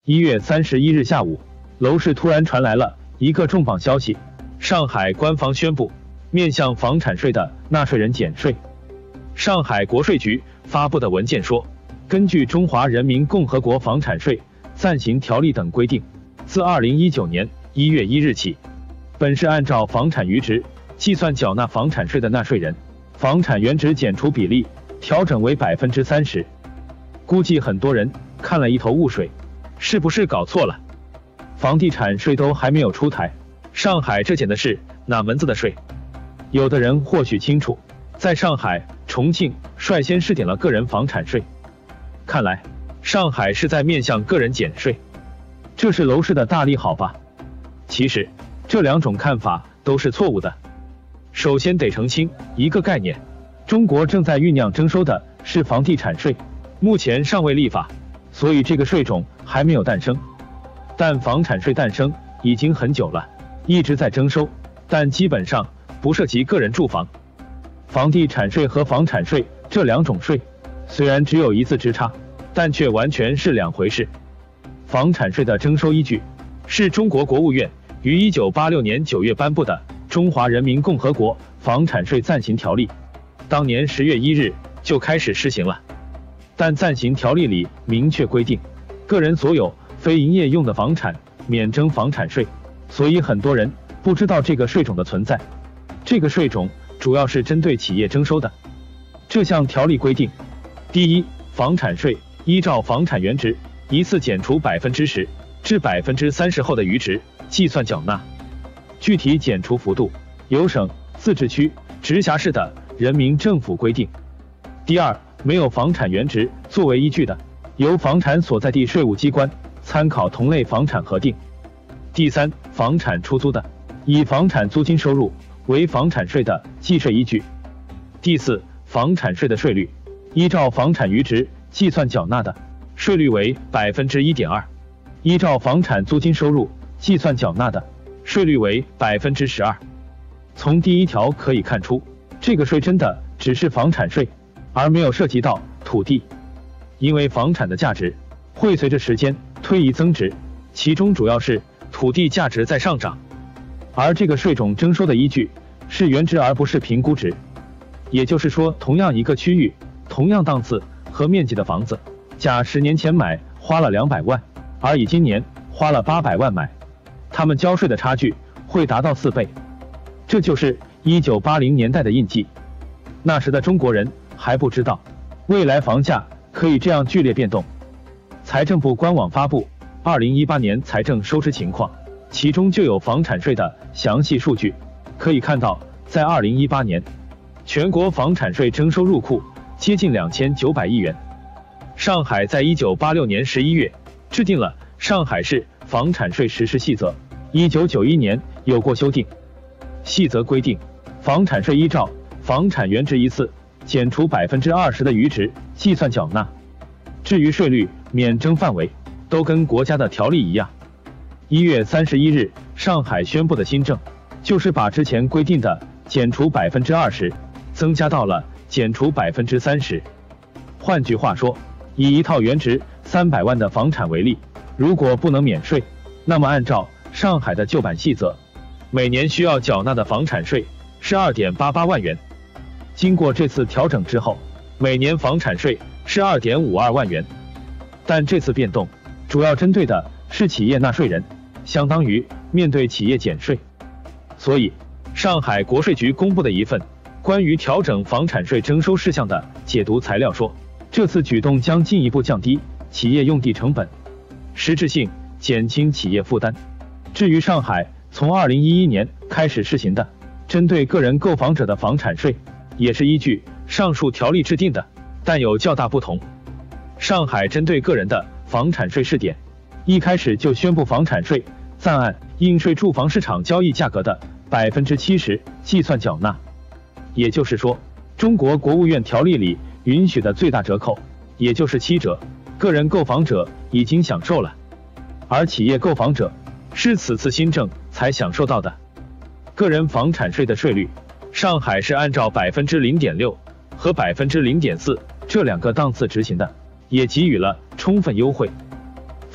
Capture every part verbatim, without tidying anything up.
一月三十一日下午，楼市突然传来了一个重磅消息：上海官方宣布面向房产税的纳税人减税。上海国税局发布的文件说，根据《中华人民共和国房产税暂行条例》等规定，自二零一九年一月一日起，本市按照房产余值计算缴纳房产税的纳税人，房产原值减除比例调整为百分之三十。估计很多人看了一头雾水，是不是搞错了？房地产税都还没有出台，上海这减的是哪门子的税？有的人或许清楚，在上海、重庆率先试点了个人房产税。看来上海是在面向个人减税，这是楼市的大利好吧？其实这两种看法都是错误的。首先得澄清一个概念，中国正在酝酿征收的是房地产税，目前尚未立法，所以这个税种还没有诞生。但房产税诞生已经很久了，一直在征收，但基本上不涉及个人住房。房地产税和房产税这两种税虽然只有一字之差，但却完全是两回事。房产税的征收依据是中国国务院于一九八六年九月颁布的《中华人民共和国房产税暂行条例》，当年十月一日就开始施行了。但暂行条例里明确规定，个人所有非营业用的房产免征房产税，所以很多人不知道这个税种的存在。这个税种主要是针对企业征收的。这项条例规定，第一，房产税依照房产原值一次减除百分之十至百分之三十后的余值计算缴纳，具体减除幅度由省、自治区、直辖市的人民政府规定。第二，没有房产原值作为依据的，由房产所在地税务机关参考同类房产核定。第三，房产出租的，以房产租金收入为房产税的计税依据。第四，房产税的税率依照房产余值计算缴纳的，税率为 百分之一点二； 依照房产租金收入计算缴纳的，税率为 百分之十二。 从第一条可以看出，这个税真的只是房产税，而没有涉及到土地。因为房产的价值会随着时间推移增值，其中主要是土地价值在上涨，而这个税种征收的依据是原值而不是评估值。也就是说，同样一个区域、同样档次和面积的房子，甲十年前买花了两百万，而乙今年花了八百万买，他们交税的差距会达到四倍。这就是一九八零年代的印记。那时的中国人还不知道，未来房价可以这样剧烈变动。财政部官网发布二零一八年财政收支情况，其中就有房产税的详细数据。可以看到，在二零一八年，全国房产税征收入库接近两千九百亿元。上海在一九八六年十一月制定了《上海市房产税实施细则》，一九九一年有过修订。细则规定，房产税依照房产原值一次减除百分之二十的余值计算缴纳。至于税率、免征范围，都跟国家的条例一样。一月三十一日，上海宣布的新政就是把之前规定的减除百分之二十增加到了减除百分之三十。换句话说，以一套原值三百万的房产为例，如果不能免税，那么按照上海的旧版细则，每年需要缴纳的房产税是 二点八八万元。经过这次调整之后，每年房产税是 二点五二万元。但这次变动主要针对的是企业纳税人，相当于面对企业减税。所以，上海国税局公布的一份关于调整房产税征收事项的解读材料说，这次举动将进一步降低企业用地成本，实质性减轻企业负担。至于上海从二零一一年开始试行的针对个人购房者的房产税，也是依据上述条例制定的，但有较大不同。上海针对个人的房产税试点，一开始就宣布房产税暂按应税住房市场交易价格的 百分之七十 计算缴纳。也就是说，中国国务院条例里允许的最大折扣，也就是七折，个人购房者已经享受了，而企业购房者是此次新政才享受到的。个人房产税的税率，上海是按照 百分之零点六 和 百分之零点四 这两个档次执行的，也给予了充分优惠。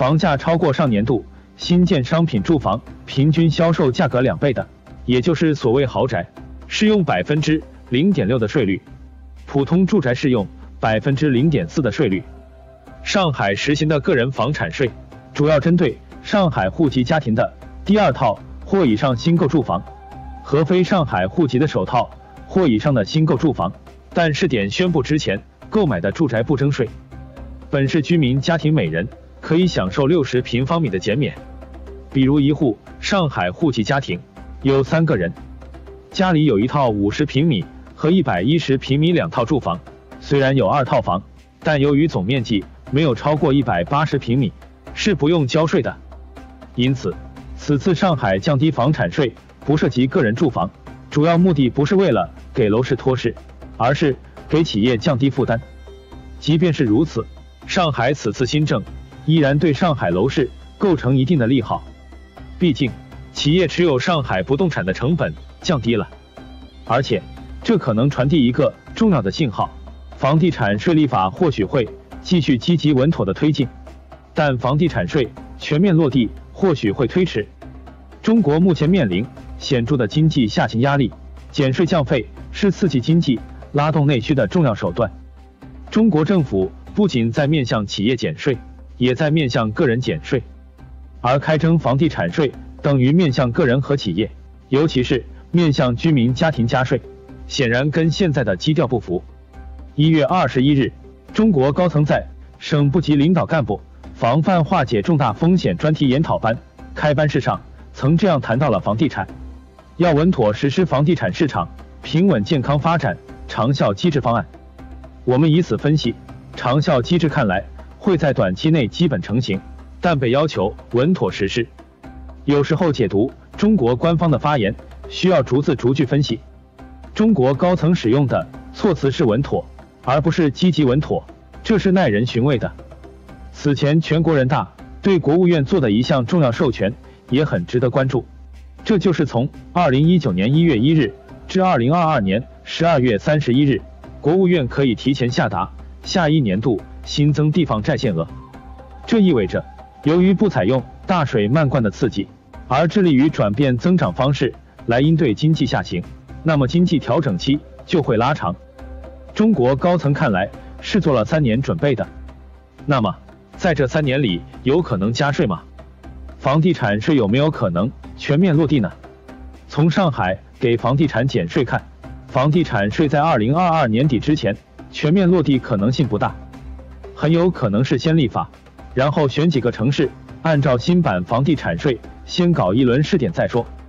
房价超过上年度新建商品住房平均销售价格两倍的，也就是所谓豪宅，适用百分之零点六的税率；普通住宅适用百分之零点四的税率。上海实行的个人房产税，主要针对上海户籍家庭的第二套或以上新购住房和非上海户籍的首套或以上的新购住房，但试点宣布之前购买的住宅不征税。本市居民家庭每人可以享受六十平方米的减免。比如一户上海户籍家庭有三个人，家里有一套五十平米和一百一十平米两套住房，虽然有二套房，但由于总面积没有超过一百八十平米，是不用交税的。因此，此次上海降低房产税不涉及个人住房，主要目的不是为了给楼市托市，而是给企业降低负担。即便是如此，上海此次新政依然对上海楼市构成一定的利好。毕竟，企业持有上海不动产的成本降低了，而且这可能传递一个重要的信号：房地产税立法或许会继续积极稳妥的推进，但房地产税全面落地或许会推迟。中国目前面临显著的经济下行压力，减税降费是刺激经济、拉动内需的重要手段。中国政府不仅在面向企业减税，也在面向个人减税，而开征房地产税等于面向个人和企业，尤其是面向居民家庭加税，显然跟现在的基调不符。一月二十一日，中国高层在省部级领导干部防范化解重大风险专题研讨班开班式上，曾这样谈到了房地产要稳妥实施房地产市场平稳健康发展长效机制方案。我们以此分析，长效机制看来会在短期内基本成型，但被要求稳妥实施。有时候解读中国官方的发言需要逐字逐句分析。中国高层使用的措辞是稳妥，而不是积极稳妥，这是耐人寻味的。此前全国人大对国务院做的一项重要授权也很值得关注，这就是从二零一九年一月一日至二零二二年十二月三十一日，国务院可以提前下达下一年度新增地方债限额。这意味着，由于不采用大水漫灌的刺激，而致力于转变增长方式来应对经济下行，那么经济调整期就会拉长。中国高层看来是做了三年准备的。那么，在这三年里有可能加税吗？房地产税有没有可能全面落地呢？从上海给房地产减税看，房地产税在二零二二年底之前全面落地可能性不大，很有可能是先立法，然后选几个城市按照新版房地产税先搞一轮试点再说。